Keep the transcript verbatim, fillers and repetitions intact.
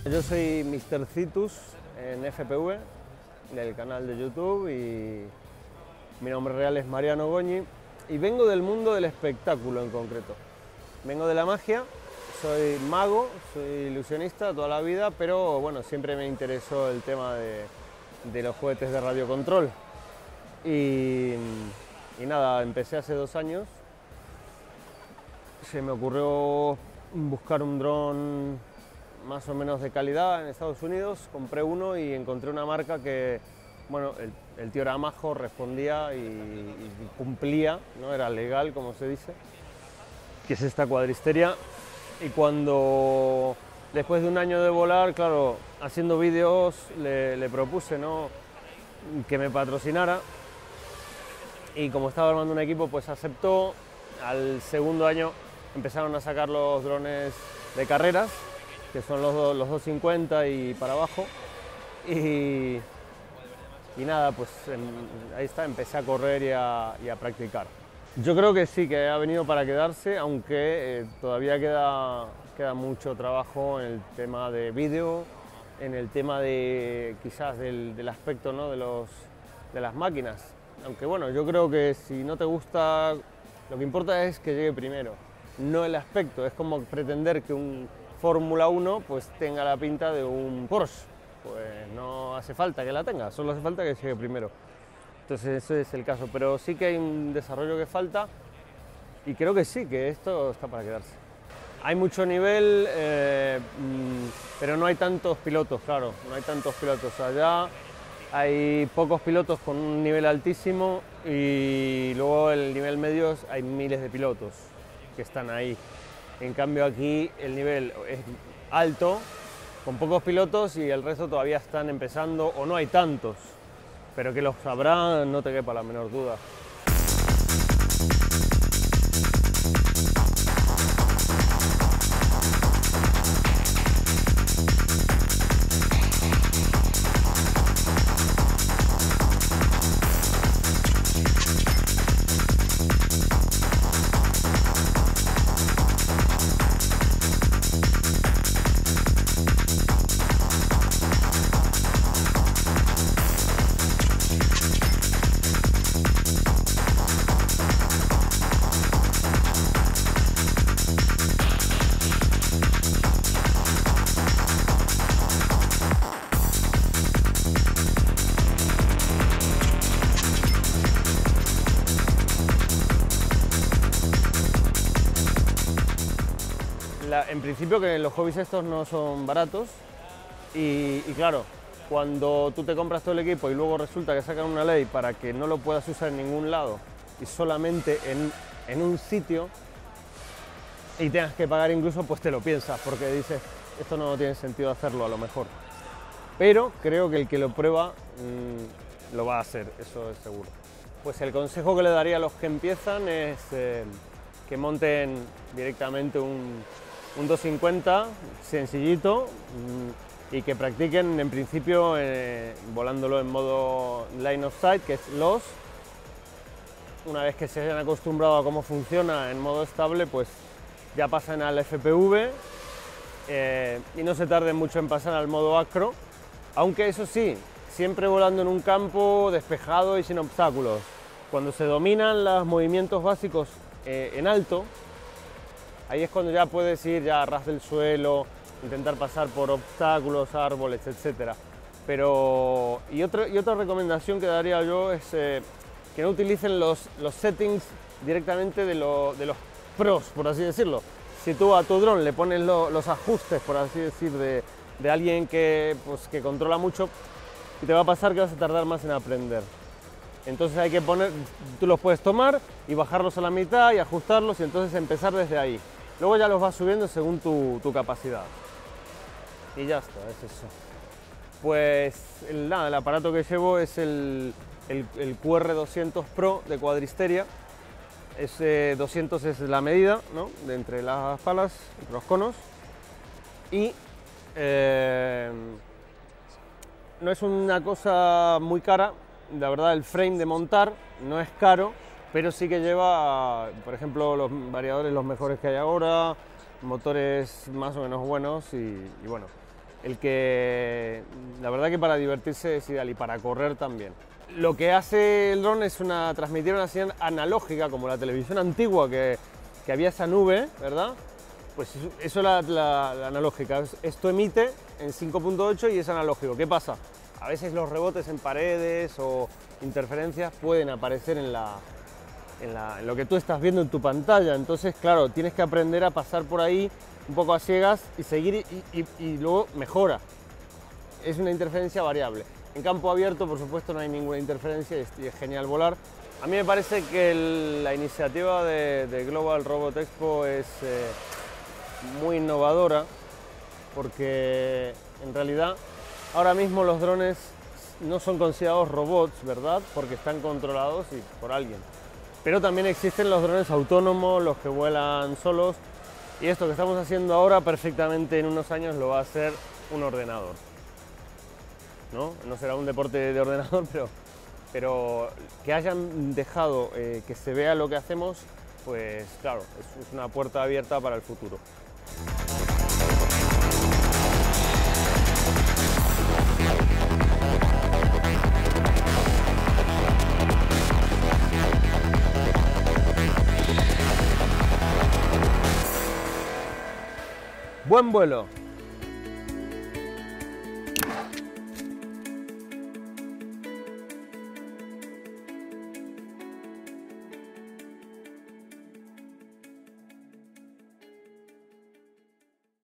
Yo soy míster Citus en F P V, del canal de YouTube, y mi nombre real es Mariano Goñi y vengo del mundo del espectáculo en concreto. Vengo de la magia, soy mago, soy ilusionista toda la vida, pero bueno, siempre me interesó el tema de, de los juguetes de radiocontrol. Y, y nada, empecé hace dos años. Se me ocurrió buscar un dron más o menos de calidad en Estados Unidos, compré uno y encontré una marca que, bueno, el, el tío era majo, respondía y, y cumplía, ¿no? Era legal, como se dice, que es esta Quadristeria. Y cuando, después de un año de volar, claro, haciendo vídeos, le, le propuse, ¿no?, que me patrocinara, y como estaba armando un equipo, pues aceptó. Al segundo año empezaron a sacar los drones de carreras, que son los, los doscientos cincuenta y para abajo, y, y nada, pues en, ahí está, empecé a correr y a, y a practicar. Yo creo que sí, que ha venido para quedarse, aunque eh, todavía queda, queda mucho trabajo en el tema de vídeo, en el tema de quizás del, del aspecto, ¿no?, de, los, de las máquinas. Aunque bueno, yo creo que si no te gusta, lo que importa es que llegue primero, no el aspecto. Es como pretender que un Fórmula uno pues tenga la pinta de un Porsche, pues no hace falta que la tenga, solo hace falta que llegue primero. Entonces ese es el caso, pero sí que hay un desarrollo que falta y creo que sí, que esto está para quedarse. Hay mucho nivel, eh, pero no hay tantos pilotos, claro, no hay tantos pilotos. Allá hay pocos pilotos con un nivel altísimo y luego el nivel medio hay miles de pilotos que están ahí. En cambio aquí el nivel es alto, con pocos pilotos, y el resto todavía están empezando o no hay tantos, pero que los sabrá, no te quepa la menor duda. La, en principio que los hobbies estos no son baratos y, y claro, cuando tú te compras todo el equipo y luego resulta que sacan una ley para que no lo puedas usar en ningún lado y solamente en, en un sitio y tengas que pagar incluso, pues te lo piensas porque dices, esto no tiene sentido hacerlo a lo mejor. Pero creo que el que lo prueba mmm, lo va a hacer, eso es seguro. Pues el consejo que le daría a los que empiezan es eh, que monten directamente un un doscientos cincuenta sencillito mmm, y que practiquen en principio eh, volándolo en modo line of sight, que es L O S. Una vez que se hayan acostumbrado a cómo funciona en modo estable, pues ya pasan al F P V eh, y no se tarden mucho en pasar al modo acro, aunque eso sí, siempre volando en un campo despejado y sin obstáculos. Cuando se dominan los movimientos básicos eh, en alto, ahí es cuando ya puedes ir ya a ras del suelo, intentar pasar por obstáculos, árboles, etcétera. Pero, y, otro, y otra recomendación que daría yo es eh, que no utilicen los, los settings directamente de, lo, de los pros, por así decirlo. Si tú a tu dron le pones lo, los ajustes, por así decir, de, de alguien que, pues, que controla mucho, te va a pasar que vas a tardar más en aprender. Entonces hay que poner, tú los puedes tomar y bajarlos a la mitad y ajustarlos y entonces empezar desde ahí. Luego ya los vas subiendo según tu, tu capacidad. Y ya está, es eso. Pues el, nada, el aparato que llevo es el, el, el Q R doscientos Pro de Quadristeria. Ese doscientos es la medida, ¿no?, de entre las palas, entre los conos. Y eh, no es una cosa muy cara. La verdad, el frame de montar no es caro, pero sí que lleva, por ejemplo, los variadores los mejores que hay ahora, motores más o menos buenos y, y bueno, el que la verdad que para divertirse es ideal y para correr también. Lo que hace el dron es una, transmitir una señal analógica, como la televisión antigua que, que había esa nube, ¿verdad? Pues eso es la, la, la analógica. Esto emite en cinco punto ocho y es analógico. ¿Qué pasa? A veces los rebotes en paredes o interferencias pueden aparecer en, la, en, la, en lo que tú estás viendo en tu pantalla. Entonces, claro, tienes que aprender a pasar por ahí un poco a ciegas y seguir y, y, y luego mejora. Es una interferencia variable. En campo abierto, por supuesto, no hay ninguna interferencia y es, y es genial volar. A mí me parece que el, la iniciativa de, de Global Robot Expo es eh, muy innovadora, porque en realidad ahora mismo los drones no son considerados robots, ¿verdad? Porque están controlados y por alguien. Pero también existen los drones autónomos, los que vuelan solos, y esto que estamos haciendo ahora perfectamente en unos años lo va a hacer un ordenador. ¿No? No será un deporte de ordenador, pero, pero que hayan dejado eh, que se vea lo que hacemos, pues claro, es, es una puerta abierta para el futuro. Buen vuelo.